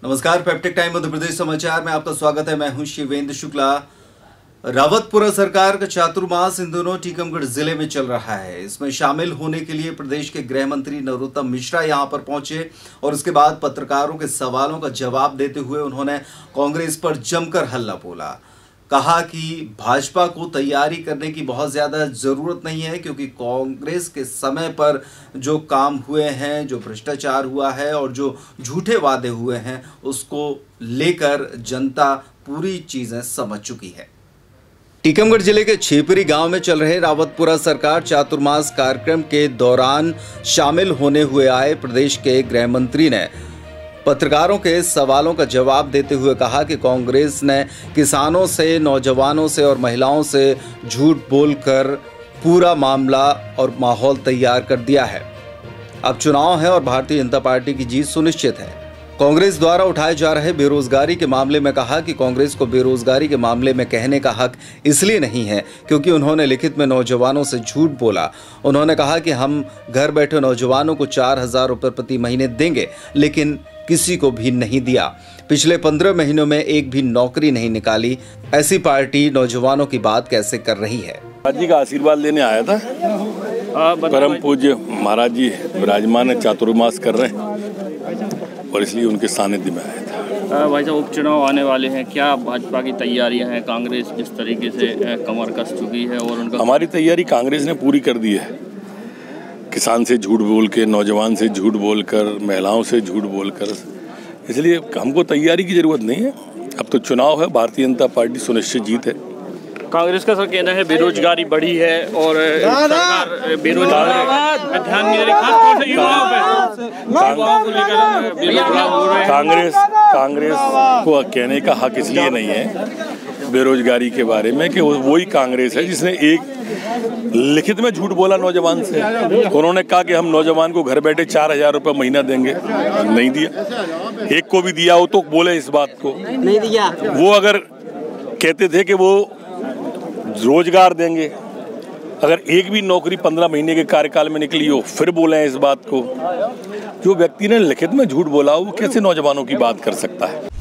नमस्कार, peptic time Madhya Pradesh समाचार में आपका स्वागत है। मैं हूं शिवेंद्र शुक्ला। रावतपुरा सरकार का चातुर्मास इन दिनों टीकमगढ़ जिले में चल रहा है। इसमें शामिल होने के लिए प्रदेश के गृह मंत्री नरोत्तम मिश्रा यहां पर पहुंचे और उसके बाद पत्रकारों के सवालों का जवाब देते हुए उन्होंने कांग्रेस पर जमकर हल्ला बोला। कहा कि भाजपा को तैयारी करने की बहुत ज्यादा जरूरत नहीं है, क्योंकि कांग्रेस के समय पर जो काम हुए हैं, जो भ्रष्टाचार हुआ है और जो झूठे वादे हुए हैं, उसको लेकर जनता पूरी चीजें समझ चुकी है। टीकमगढ़ जिले के छेपरी गांव में चल रहे रावतपुरा सरकार चातुर्मास कार्यक्रम के दौरान शामिल होने हुए आए प्रदेश के गृह मंत्री ने पत्रकारों के सवालों का जवाब देते हुए कहा कि कांग्रेस ने किसानों से, नौजवानों से और महिलाओं से झूठ बोलकर पूरा मामला और माहौल तैयार कर दिया है। अब चुनाव है और भारतीय जनता पार्टी की जीत सुनिश्चित है। कांग्रेस द्वारा उठाए जा रहे बेरोजगारी के मामले में कहा कि कांग्रेस को बेरोजगारी के मामले में कहने का हक इसलिए नहीं है क्योंकि उन्होंने लिखित में नौजवानों से झूठ बोला। उन्होंने कहा कि हम घर बैठे नौजवानों को 4,000 रुपये प्रति महीने देंगे, लेकिन किसी को भी नहीं दिया। पिछले 15 महीनों में एक भी नौकरी नहीं निकाली। ऐसी पार्टी नौजवानों की बात कैसे कर रही है? महाराज जी का आशीर्वाद लेने आया था। परम पूज्य महाराज जी विराजमान है, चातुर्मास कर रहे हैं और इसलिए उनके सानिध्य में आया था। भाई साहब, उपचुनाव आने वाले हैं, क्या भाजपा की तैयारियां हैं? कांग्रेस जिस तरीके से कमर कस चुकी है और उनका हमारी तैयारी कांग्रेस ने पूरी कर दी है। किसान से झूठ बोल के, नौजवान से झूठ बोलकर, महिलाओं से झूठ बोलकर, इसलिए हमको तैयारी की जरूरत नहीं है। अब तो चुनाव है, भारतीय जनता पार्टी सुनिश्चित जीत है। कांग्रेस का सर कहना है बेरोजगारी बढ़ी है और सरकार बेरोजगारी ध्यान नहीं दे रही, खासतौर से युवाओं को लेकर बेरोजगार हो रहे हैं। कांग्रेस को कहने का हक इसलिए नहीं है बेरोजगारी के बारे में कि वही कांग्रेस है जिसने एक लिखित में झूठ बोला नौजवान से। उन्होंने कहा कि हम नौजवान को घर बैठे 4,000 रुपये महीना देंगे, नहीं दिया। एक को भी दिया हो तो बोले इस बात को नहीं दिया। वो अगर कहते थे कि वो रोजगार देंगे, अगर एक भी नौकरी 15 महीने के कार्यकाल में निकली हो फिर बोले हैं इस बात को। जो व्यक्ति ने लिखित में झूठ बोला वो कैसे नौजवानों की बात कर सकता है?